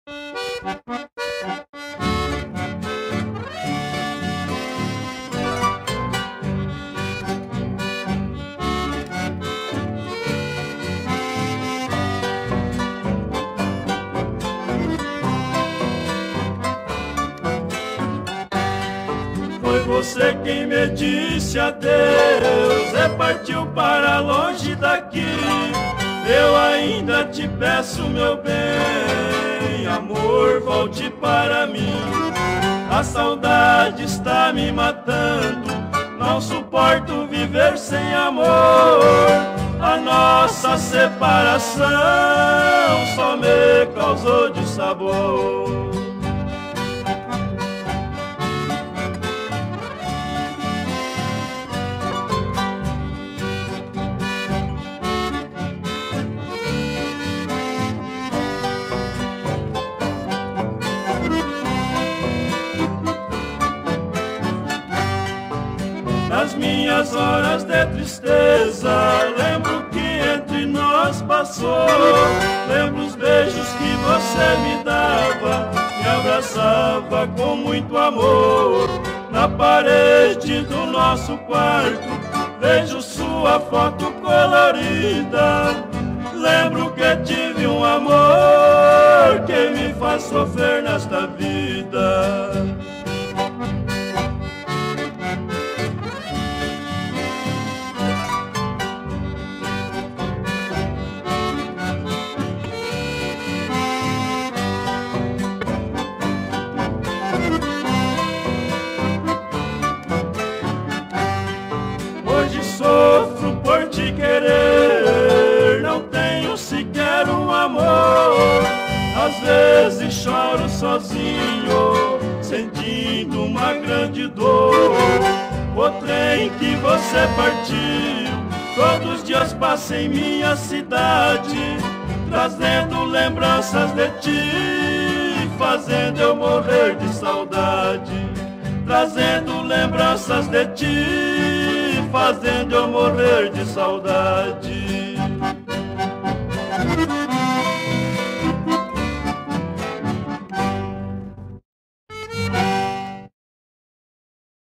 Foi você quem me disse adeus e partiu para longe daqui. Eu ainda te peço, meu bem, amor, volte para mim. A saudade está me matando, não suporto viver sem amor. A nossa separação só me causou dissabor. Nas minhas horas de tristeza, lembro que entre nós passou. Lembro os beijos que você me dava, me abraçava com muito amor. Na parede do nosso quarto, vejo sua foto colorida. Lembro que tive um amor que me faz sofrer nesta vida. Sofro por te querer, não tenho sequer um amor. Às vezes choro sozinho, sentindo uma grande dor. O trem que você partiu, todos os dias passa em minha cidade, trazendo lembranças de ti, fazendo eu morrer de saudade. Trazendo lembranças de ti, fazendo eu morrer de saudade.